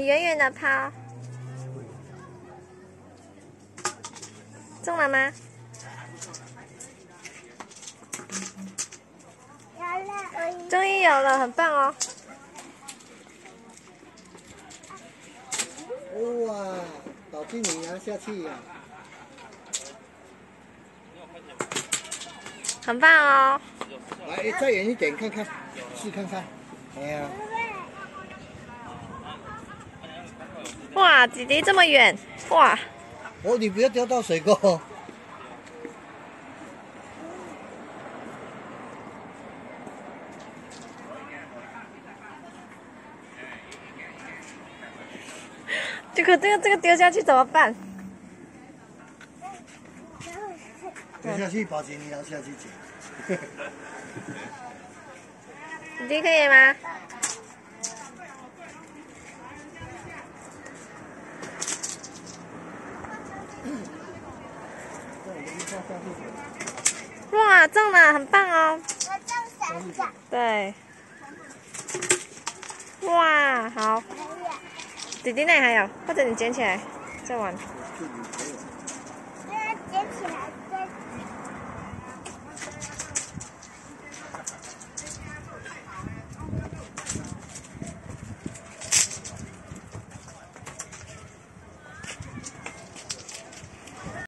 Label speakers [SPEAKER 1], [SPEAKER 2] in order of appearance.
[SPEAKER 1] 远远的抛。中了吗？终于有了，很棒哦！
[SPEAKER 2] 哇，倒进你拿下去呀！
[SPEAKER 1] 很棒哦！
[SPEAKER 2] 来，再远一点看看，试看看。哎呀！
[SPEAKER 1] 哇，弟弟这么远，哇！
[SPEAKER 2] 哦，你不要掉到水沟。
[SPEAKER 1] 这个丢下去怎么办？
[SPEAKER 2] 丢下去，保险你要下去捡。
[SPEAKER 1] 弟弟可以吗？哇，中了，很棒哦！
[SPEAKER 3] 我中3个。
[SPEAKER 1] 对。哇，好。弟弟那里还有，或者你捡起来再玩。